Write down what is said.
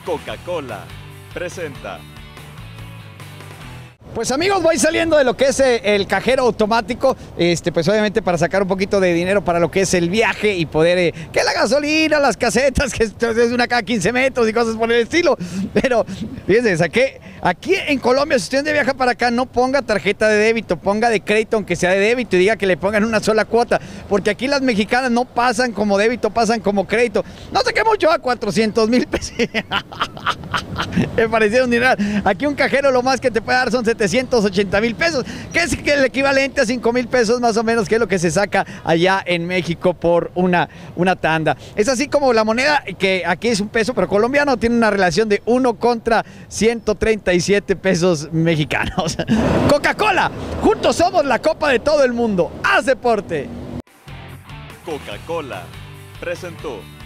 Coca-Cola presenta. Pues amigos, voy saliendo de lo que es el cajero automático, pues obviamente para sacar un poquito de dinero para lo que es el viaje y poder, que la gasolina, las casetas, que esto es una cada 15 metros y cosas por el estilo. Pero fíjense, saqué, aquí en Colombia, si usted viaja para acá, no ponga tarjeta de débito, ponga de crédito, aunque sea de débito, y diga que le pongan una sola cuota, porque aquí las mexicanas no pasan como débito, pasan como crédito. No saqué mucho, a 400,000 pesos. Me parecieron dinero. Aquí un cajero lo más que te puede dar son 780,000 pesos, que es el equivalente a 5,000 pesos más o menos, que es lo que se saca allá en México por una tanda. Es así como la moneda, que aquí es un peso, pero colombiano, tiene una relación de 1 contra 137 pesos mexicanos. Coca-Cola, juntos somos la copa de todo el mundo. ¡Haz deporte! Coca-Cola presentó.